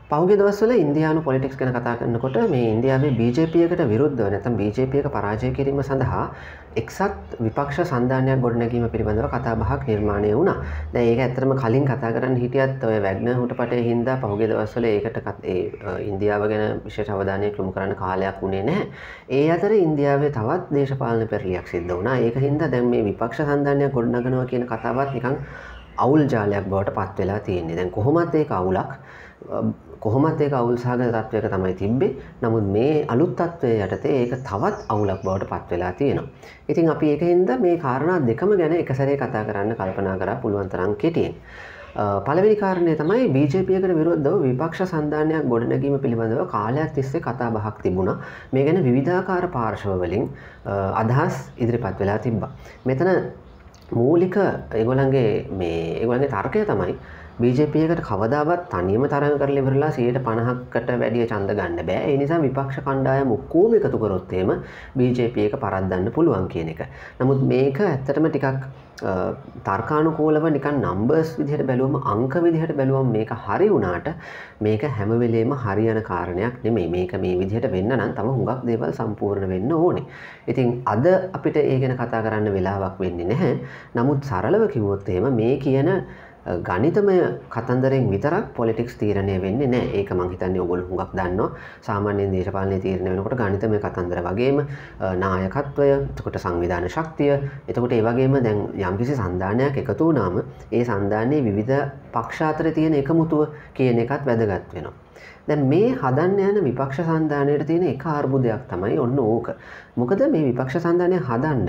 පහුගිය දවස්වල ඉන්දියානු පොලිටික්ස් ගැන කතා කරනකොට මේ ඉන්දියාවේ BJP එකට විරුද්ධව නැත්නම් BJP එක පරාජය කිරීම සඳහා එක්සත් විපක්ෂ සන්ධානයක් ගොඩනැගීම පිළිබඳව කතා බහක් නිර්මාණය වුණා. දැන් ඒක ඇත්තටම කලින් කතා කරන්න හිටියත් ඔය වැග්නර් හුටපටේ හින්දා පහුගිය දවස්වල ඒකට ඉන්දියාව ගැන විශේෂ අවධානයක් යොමු කරන්න කාලයක් වුණේ නැහැ. ඒ අතරේ ඉන්දියාවේ තවත් දේශපාලන පෙරලියක් සිද්ධ වුණා. ඒක හින්දා දැන් මේ විපක්ෂ සන්ධානයක් ගොඩනගනවා කියන කතාවත් නිකන් අවුල් ජාලයක් බවට පත් වෙලා තියෙන්නේ. දැන් කොහොමත් ඒක අවුලක්. කොහොමත් ඒක අවුල් සහගත තත්වයක තමයි තිබ්බේ. නමුත් මේ අලුත් තත්වයේ යටතේ ඒක තවත් අවුලක් බවට පත් වෙලා තියෙනවා. ඉතින් අපි ඒකින්ද මේ කාරණා දෙකම ගැන එක සැරේ කතා කරන්න කල්පනා කරා පුළුවන් තරම් කෙටියෙන්. පළවෙනි කාරණය තමයි BJP එකට විරුද්ධව විපක්ෂ සන්ධානයක් ගොඩනැගීම පිළිබඳව කාලයක් තිස්සේ කතා බහක් තිබුණා. මේ ගැන විවිධාකාර පාර්ශව වලින් අදහස් ඉදිරිපත් වෙලා තිබ්බා. මෙතන මූලික ඒගොල්ලන්ගේ තර්කය තමයි BJP එකට කවදාවත් තනියම තරඟ කරලා ඉවරලා 50%කට වැඩිය ඡන්ද ගන්න බෑ. ඒ නිසා විපක්ෂ කණ්ඩායම ඔක්කොම එකතු කරොත් එහෙම BJP එක පරද්දන්න පුළුවන් කියන එක. නමුත් මේක ඇත්තටම ටිකක් තර්කානුකූලව නිකන් නම්බර්ස් විදිහට බැලුවම අංක විදිහට බැලුවම මේක හරි වුණාට මේක හැම වෙලේම හරියන කාරණයක් නෙමෙයි. මේක මේ විදිහට වෙන්න නම් තව හුඟක් දේවල් සම්පූර්ණ වෙන්න ඕනේ. ඉතින් අද අපිට ඒ ගැන කතා කරන්න වෙලාවක් වෙන්නේ නැහැ. නමුත් සරලව කිව්වොත් එහෙම මේ කියන ගණිතමය කතන්දරෙන් විතරක් පොලිටික්ස් තීරණය වෙන්නේ නැහැ. ඒක මම හිතන්නේ ඔයගොල්ලෝ හුඟක් දන්නවා. සාමාන්‍යයෙන් දේශපාලනයේ තීරණය වෙනකොට ගණිතමය කතන්දර වගේම නායකත්වය, එතකොට සංවිධාන ශක්තිය, එතකොට ඒ වගේම දැන් යම්කිසි සන්ධානයක් එකතු වුණාම ඒ සන්ධානයේ විවිධ පක්ෂ අතර තියෙන එකමුතුව කියන එකත් වැදගත් වෙනවා. දැන් මේ හදන්න යන විපක්ෂ සන්ධානයට තියෙන එක අර්බුදයක් තමයි ඔන්න ඕක. මොකද මේ විපක්ෂ සන්ධානය හදන්න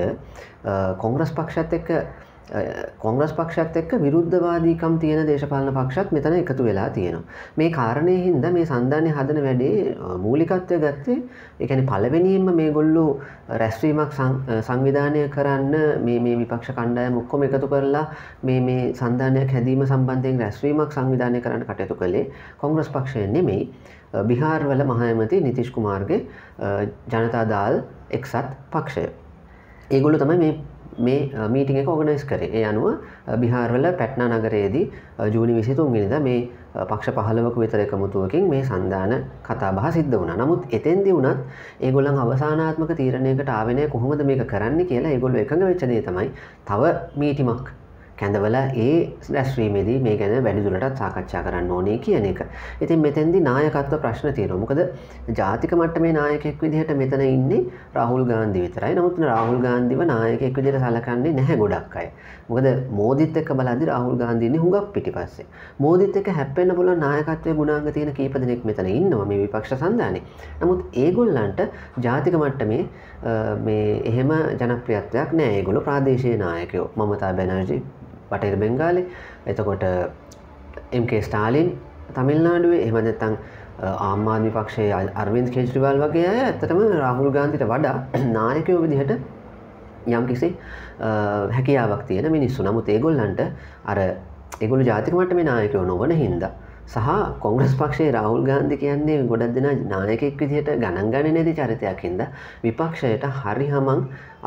කොංග්‍රස් පක්ෂත් එක්ක විරුද්ධවාදීකම් තියෙන දේශපාලන පක්ෂත් මෙතන එකතු වෙලා තියෙනවා. මේ කාරණේ හින්දා මේ සන්ධානය හදන වැඩේ මූලිකත්වය ගත්තේ ඒ කියන්නේ පළවෙනියෙන්ම මේගොල්ලෝ රැස්වීමක් සංවිධානය කරන්න මේ විපක්ෂ කණ්ඩායම ඔක්කොම එකතු කරලා මේ සන්ධානයක් හැදීම සම්බන්ධයෙන් රැස්වීමක් සංවිධානය කරන්න කටයුතු කළේ කොංග්‍රස් පක්ෂය නෙමෙයි. බිහාර් වල මහ ඇමති නිතිෂ් කුමාර්ගේ ජනතා දල් එක්සත් පක්ෂය. ඒගොල්ලෝ තමයි මේ මීටිං එක ඕගනයිස් කරේ. ඒ අනුව බිහාර්වල පැට්නා නගරයේදී ජූනි 23 වෙනිදා මේ පක්ෂ 15ක විතර එකමුතුවකින් මේ සන්ධාන කතා බහ සිද්ධ වුණා. නමුත් එතෙන්දී වුණත් ඒගොල්ලන් අවසානාත්මක තීරණයකට ආවේ නැහැ කොහොමද මේක කරන්න කියලා. ඒගොල්ලෝ එකඟ වෙච්ච දේ තමයි තව මීටිමක් කැඳවලා ඒ රැස්වීමේදී මේ ගැන වැඩිදුරටත් සාකච්ඡා කරන්න ඕනේ කියන එක. ඉතින් මෙතෙන්දී නායකත්ව ප්‍රශ්න තියෙනවා. මොකද ජාතික මට්ටමේ නායකයෙක් විදිහට මෙතන ඉන්නේ රාහුල් ගාන්ධි විතරයි. නමුත් රාහුල් ගාන්ධිව නායකයෙක් විදිහට සලකන්නේ නැහැ ගොඩක් අය. මොකද මෝදිත් එක්ක බලද්දී රාහුල් ගාන්ධි ඉන්නේ හුඟක් පිටිපස්සේ. මෝදිත් එක්ක හැප්පෙන්න පුළුවන් නායකත්වයේ ගුණාංග තියෙන කීප දෙනෙක් මෙතන ඉන්නවා මේ විපක්ෂ සන්ධානේ. නමුත් ඒගොල්ලන්ට ජාතික මට්ටමේ මේ එහෙම ජනප්‍රියත්වයක් නැහැ. ඒගොල්ලෝ ප්‍රාදේශීය නායකයෝ. මමතා බැනර්ජි බටහිර බෙන්ගාලේ, එතකොට MK ස්ටාලින් තමිල්නාඩුවේ, එහෙම නැත්නම් ආම් ආද්මි පක්ෂයේ අරවින්ද් කේජ්රිවාල් වගේ අය ඇත්තටම රාහුල් ගාන්ධිට වඩා නායකයෝ විදිහට යම්කිසි හැකියාවක් තියෙන මිනිස්සු. නමුත් ඒගොල්ලෝ ජාතික මට්ටමේ නායකයෝ නොවන හින්දා සහ කොංග්‍රස් පක්ෂයේ රාහුල් ගාන්ධි කියන්නේ ගොඩක් දෙනා නායකයෙක් විදිහට ගණන් ගන්නේ නැති චරිතයක් හින්දා විපක්ෂයට හරි හමං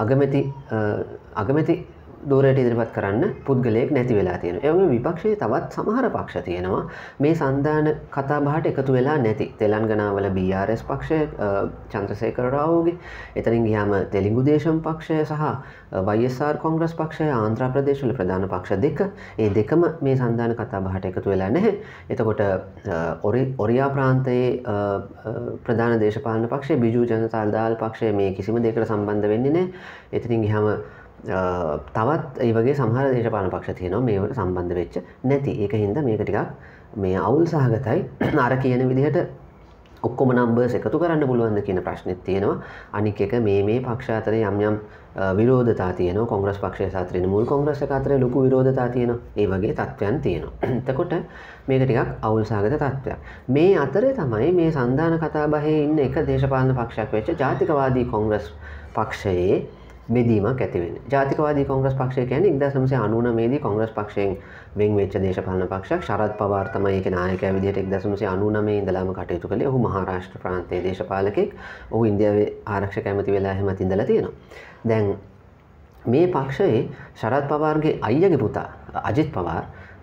අගමැති දෝරයට ඉදිරිපත් කරන්න පුද්ගලයෙක් නැති වෙලා තියෙනවා. ඒ වගේම විපක්ෂයේ තවත් සමහර පක්ෂ තියෙනවා මේ සන්ධාන කතා බහට එකතු වෙලා නැති. තෙලංගනාවල BRS පක්ෂය චන්ද්‍රසේකර රාවුගේ, එතනින් ගියාම තෙලිඟු දේශම් පක්ෂය සහ YSR කොංග්‍රස් පක්ෂය ආන්ධ්‍ර ප්‍රදේශවල ප්‍රධාන පක්ෂ දෙක. ඒ දෙකම මේ සන්ධාන කතා බහට එකතු වෙලා නැහැ. එතකොට ඔරියා ප්‍රාන්තයේ ප්‍රධාන දේශපාලන පක්ෂය බිජු ජනතා දල් පක්ෂය මේ කිසිම දෙයකට සම්බන්ධ වෙන්නේ නැහැ. එතනින් ගියාම තවත් ඒ වගේ සමහර දේශපාලන පක්ෂ තියෙනවා මේවට සම්බන්ධ වෙච්ච නැති. ඒක හින්දා මේක ටිකක් මේ අවුල් සහගතයි. අර කියන විදිහට ඔක්කොම නම්බර්ස් එකතු කරන්න පුළුවන්ද කියන ප්‍රශ්නෙත් තියෙනවා. අනික එක මේ පක්ෂ අතර යම් විරෝධතා තියෙනවා. කොංග්‍රස් පක්ෂය සහ ත්‍රිණමූල් කොංග්‍රස් එක අතර ලොකු විරෝධතා තියෙනවා. ඒ වගේ තත්ත්වයන් තියෙනවා. එතකොට මේක ටිකක් අවුල් සහගත තත්ත්වයක්. මේ අතරේ තමයි මේ සන්ධාන කතාබහේ ඉන්න එක දේශපාලන පක්ෂයක් වෙච්ච ජාතිකවාදී කොංග්‍රස් පක්ෂයේ බෙදීමක් ඇති වෙන්නේ. ජාතිකවාදී කොංග්‍රස් පක්ෂය කියන්නේ 1999 දී කොංග්‍රස් පක්ෂයෙන් වෙන් වෙච්ච දේශපාලන පක්ෂයක්. ශරද් පවාර් තමයි ඒකේ නායකයා විදිහට 1999 ඉඳලාම කටයුතු කළේ. ඔහු මහාරාෂ්ට්‍ර ප්‍රාන්තයේ දේශපාලකෙක්. ඔහු ඉන්දියාවේ ආරක්ෂක ඇමති වෙලා එහෙමත් ඉඳලා තියෙනවා. දැන් මේ පක්ෂයේ ශරද් පවාර්ගේ අයියාගේ පුතා අජිත් පවාර්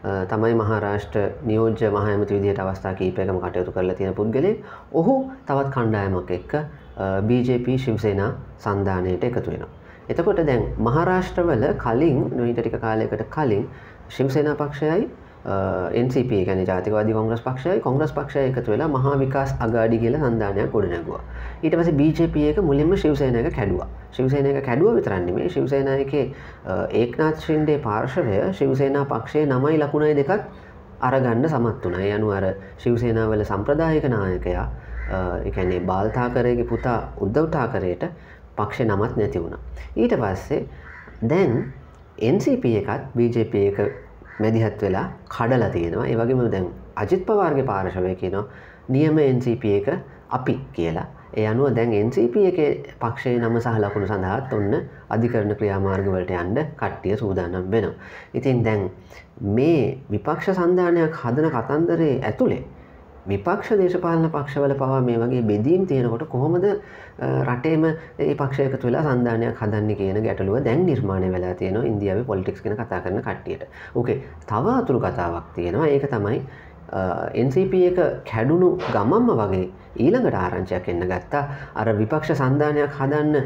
තමයි මහාරාෂ්ට්‍ර නියෝජ්‍ය මහ ඇමති විදිහට අවස්ථා කිහිපයකම කටයුතු කරලා තියෙන පුද්ගලයෙක්. ඔහු තවත් කණ්ඩායමක් එක්ක BJP ශිවසේනා සන්ධානයට එකතු වෙනවා. එතකොට දැන් මහාරාෂ්ට්‍රවල කලින් ඊට ටික කාලයකට කලින් ශිවසේනා පක්ෂයයි NCP කියන්නේ ජාතිකවාදී කොංග්‍රස් පක්ෂයයි එකතු වෙලා මහා විකාස් අගාඩි කියලා සන්ධානයක් ගොඩනැගුවා. ඊට පස්සේ BJP එක මුලින්ම ශිවසේනාවක කැඩුවා. ශිවසේනාවක කැඩුවා විතරක් නෙමෙයි ශිවසේනාවේ ඒක්නාත් ෂින්ඩේ පාර්ශවය ශිවසේනා පක්ෂයේ 9යි ලකුණයි දෙකක් අරගන්න සමත් වුණා. ඒ අනුව අර ශිවසේනාවල සම්ප්‍රදායික නායකයා ඒ කියන්නේ බාල් තාකරේගේ පුතා උද්ධව් තාකරේට පක්ෂේ නමක් නැති වුණා. ඊට පස්සේ දැන් NCP එකත් BJP එක මැදිහත් වෙලා කඩලා තියෙනවා. ඒ වගේම දැන් අජිත් පවාර්ගේ පාර්ශවය කියනවා නියම NCP එක අපි කියලා. ඒ අනුව දැන් NCP එකේ පක්ෂයේ නම සහ ලකුණු සඳහාත් ඔන්න අධිකරණ ක්‍රියාමාර්ග වලට යන්න කට්ටිය සූදානම් වෙනවා. ඉතින් දැන් මේ විපක්ෂ සන්ධානයක් හදන කතන්දරේ ඇතුලේ විපක්ෂ දේශපාලන පක්ෂවල පවා මේ වගේ බෙදීම් තියෙනකොට කොහොමද රටේම මේ පක්ෂ එකතු වෙලා සන්ධානයක් හදන්නේ කියන ගැටලුව දැන් නිර්මාණය වෙලා තියෙනවා ඉන්දියාවේ පොලිටික්ස් ගැන කතා කරන කට්ටියට. ඕකේ තව අතුරු කතාවක් තියෙනවා. ඒක තමයි NCP එක කැඩුණු ගමම්ම වගේ ඊළඟට ආරංචියක් එන්න ගත්තා. අර විපක්ෂ සන්ධානයක් හදන්න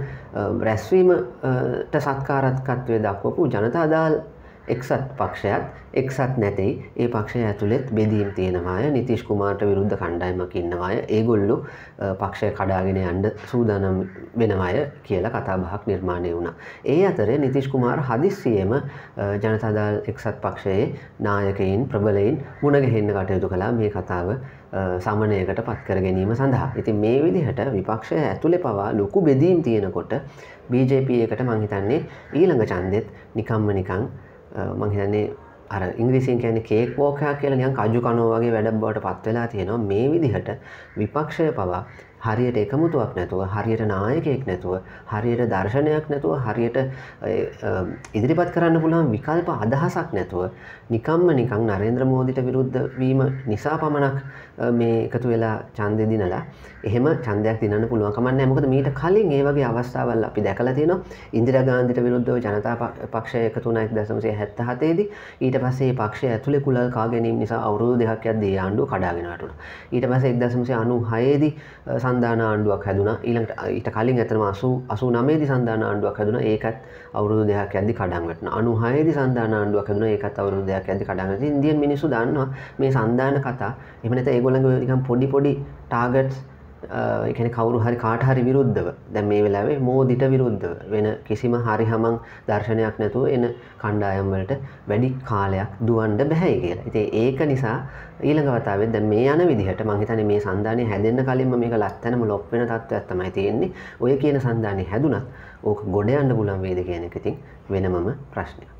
රැස්වීමට සත්කාරකත්වයේ දක්වපු ජනතා දල් එක්සත් පක්ෂයත් එක්සත් නැතෙයි ඒ පක්ෂය ඇතුළෙත් බෙදීම් තියෙනවාය. නිතිෂ් කුමාර්ට විරුද්ධ කණ්ඩායමක් ඉන්නවාය. ඒගොල්ලෝ පක්ෂය කඩාගෙන යන්න සූදානම් වෙනවාය කියලා කතාබහක් නිර්මාණය වුණා. ඒ අතරේ නිතිෂ් කුමාර් හදිස්සියෙම ජනතා දල් එක්සත් පක්ෂයේ නායකයින් ප්‍රබලයින් මුණ ගැහෙන්න කටයුතු කළා මේ කතාව සමනයකට පත් කර ගැනීම සඳහා. ඉතින් මේ විදිහට විපක්ෂය ඇතුලේ පවා ලොකු බෙදීම් තියෙනකොට BJP එකට මං හිතන්නේ ඊළඟ ඡන්දෙත් නිකම්ම නිකන් මං හිතන්නේ අර ඉංග්‍රීසියෙන් කියන්නේ කේක් වෝක් එකක් කියලා නිකන් කජු කනවා වගේ වැඩක් බවට පත් වෙලා තියෙනවා. මේ විදිහට විපක්ෂය පවා හරියට එකමුතුවක් නැතුව, හරියට නායකයෙක් නැතුව, හරියට දර්ශනයක් නැතුව, හරියට ඉදිරිපත් කරන්න පුළුවන් විකල්ප අදහසක් නැතුව නිකම්ම නිකන් නරේන්ද්‍ර මෝදිට විරුද්ධ වීම නිසා පමණක් මේ එකතු වෙලා ඡන්දෙ දිනලා එහෙම ඡන්දයක් දිනන්න පුළුවන් කමක් නැහැ. මොකද මීට කලින් ඒ වගේ අවස්ථාවල් අපි දැකලා තියෙනවා. ඉන්දිරා ගාන්ධිට විරුද්ධව ජනතා පක්ෂය එකතු වුණා 1977 දී. ඊට පස්සේ මේ පක්ෂය ඇතුලේ කුලල් කා ගැනීම නිසා අවුරුදු දෙකක් යද්දී ආණ්ඩුව කඩාගෙන වැටුණා. ඊට පස්සේ 1996 දී සන්ධාන ආණ්ඩුවක් හැදුණා. ඊළඟට ඊට කලින් ඇත්තටම 89 දී සන්ධාන ආණ්ඩුවක් හැදුණා. ඒකත් අවුරුදු දෙකක් යද්දී කඩන් වැටුණා. 96 දී සන්ධාන ආණ්ඩුවක් හැදුණා. ඒකත් අවුරුදු දෙකක් යද්දී කඩන් වැටුණා. ඉන්දියන් මිනිස්සු දන්නවා මේ සන්ධාන කතා. එහෙම නැත්නම් ඒගොල්ලන්ගේ නිකන් පොඩි ටාගට්ස් ඒ කියන්නේ කවුරු හරි කාට හරි විරුද්ධව දැන් මේ වෙලාවේ මෝදිට විරුද්ධව වෙන කිසිම හරි හමං දර්ශනයක් නැතුව එන කණ්ඩායම් වලට වැඩි කාලයක් දුවන්න බෑ කියලා. ඉතින් ඒක නිසා ඊළඟ වතාවෙත් දැන් මේ යන විදිහට මම හිතන්නේ මේ සන්ධානය හැදෙන්න කලින්ම මේක ලැත්තනම ලොප් වෙන තත්ත්වයක් තමයි තියෙන්නේ. ඔය කියන සන්ධානය හැදුනත් ඕක ගොඩ යන්න පුළුවන් වේද කියන එක ඉතින් වෙනමම ප්‍රශ්නයක්.